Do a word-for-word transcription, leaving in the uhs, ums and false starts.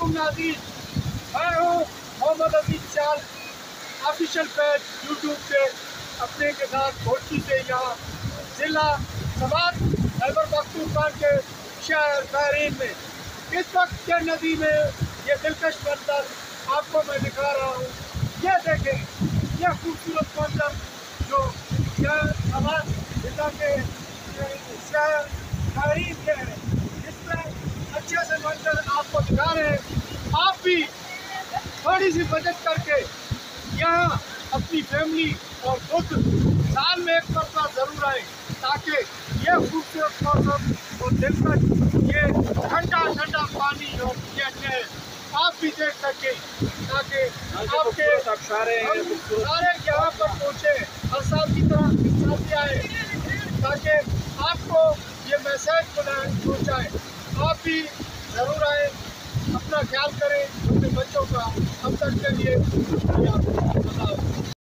علیکم ناظرین، میں ہوں محمد عزیز چال آفیشیل پیج یوٹیوب پہ اپنے کے ساتھ گھوٹی سے یہاں ضلع سوات خیبر پختونخوا کے شہر بحرین میں اس وقت کے ندی میں یہ دلکش منظر آپ کو میں دکھا رہا ہوں. یہ دیکھیں، یہ خوبصورت منظر جو شہر سوات ضلع کے شہر بحرین کے ہے، اس میں اچھے سے منظر آپ کو دکھا رہے ہیں. آپ بھی تھوڑی سی بچت کر کے یہاں اپنی فیملی اور خود سال میں ایک مرتبہ ضرور آئیں تاکہ یہ خوبصورت موسم اور دلکش یہ ٹھنڈا ٹھنڈا پانی اور یہ نہر آپ بھی دیکھ سکیں، تاکہ آپ کے سارے یہاں پر پہنچے ہر سال کی طرح اس سال بھی آئے تاکہ آپ کو یہ میسیج پہنچائے. آپ بھی ضرور آئیں، اپنا خیال کریں، اپنے بچوں کا. اب تک کے لیے